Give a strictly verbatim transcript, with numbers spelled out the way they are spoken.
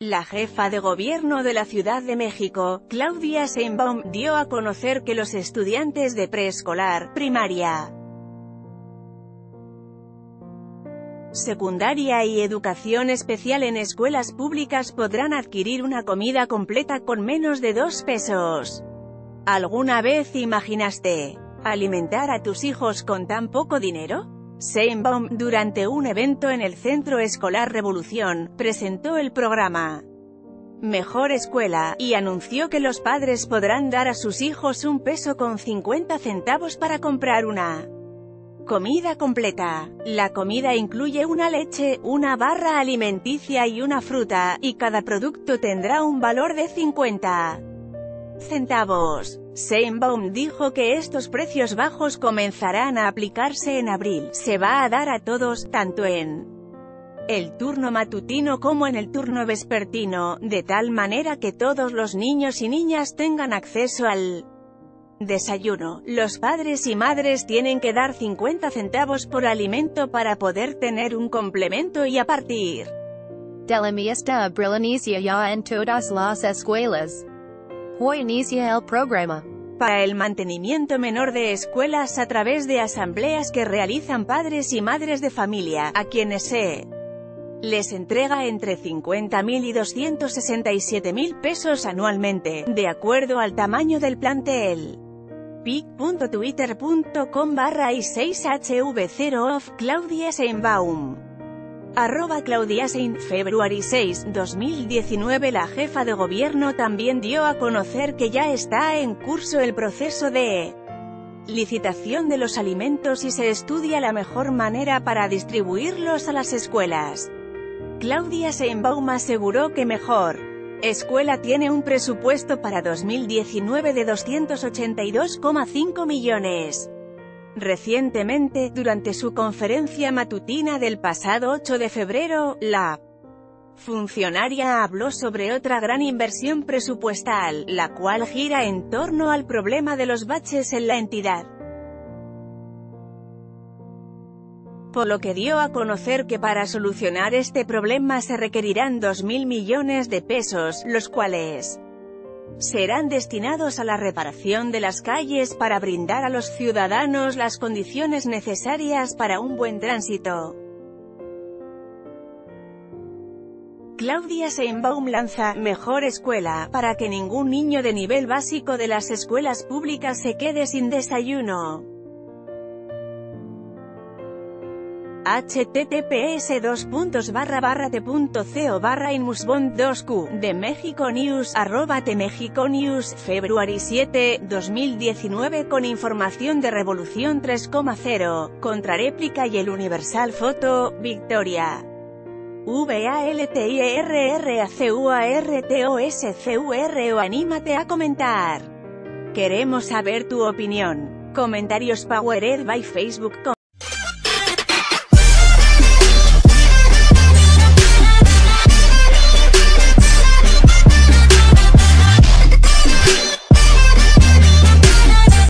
La jefa de gobierno de la Ciudad de México, Claudia Sheinbaum, dio a conocer que los estudiantes de preescolar, primaria, secundaria y educación especial en escuelas públicas podrán adquirir una comida completa con menos de dos pesos. ¿Alguna vez imaginaste alimentar a tus hijos con tan poco dinero? Sheinbaum, durante un evento en el Centro Escolar Revolución, presentó el programa Mejor Escuela, y anunció que los padres podrán dar a sus hijos un peso con cincuenta centavos para comprar una comida completa. La comida incluye una leche, una barra alimenticia y una fruta, y cada producto tendrá un valor de cincuenta centavos. Sheinbaum dijo que estos precios bajos comenzarán a aplicarse en abril. Se va a dar a todos, tanto en el turno matutino como en el turno vespertino, de tal manera que todos los niños y niñas tengan acceso al desayuno. Los padres y madres tienen que dar cincuenta centavos por alimento para poder tener un complemento y a partir de la miesta abril inicia ya en todas las escuelas. Hoy inicia el programa para el mantenimiento menor de escuelas a través de asambleas que realizan padres y madres de familia, a quienes se les entrega entre cincuenta mil y doscientos sesenta y siete mil pesos anualmente, de acuerdo al tamaño del plantel. pic punto twitter punto com barra i seis h v cero off Claudia Sheinbaum. Arroba Claudia Shein, February seis, dos mil diecinueve. La jefa de gobierno también dio a conocer que ya está en curso el proceso de licitación de los alimentos y se estudia la mejor manera para distribuirlos a las escuelas. Claudia Sheinbaum aseguró que Mejor Escuela tiene un presupuesto para dos mil diecinueve de doscientos ochenta y dos coma cinco millones. Recientemente, durante su conferencia matutina del pasado ocho de febrero, la funcionaria habló sobre otra gran inversión presupuestal, la cual gira en torno al problema de los baches en la entidad. Por lo que dio a conocer que para solucionar este problema se requerirán dos mil millones de pesos, los cuales serán destinados a la reparación de las calles para brindar a los ciudadanos las condiciones necesarias para un buen tránsito. Claudia Sheinbaum lanza Mejor Escuela, para que ningún niño de nivel básico de las escuelas públicas se quede sin desayuno. https dos puntos barra barra t punto co barra inmusbond dos q de México News, arroba tmexico news, February siete, dos mil diecinueve. Con información de Revolución tres punto cero, Contraréplica y El Universal. Foto, Victoria. VALTIRRACUARTOSCUR o anímate a comentar. Queremos saber tu opinión. Comentarios powered by Facebook.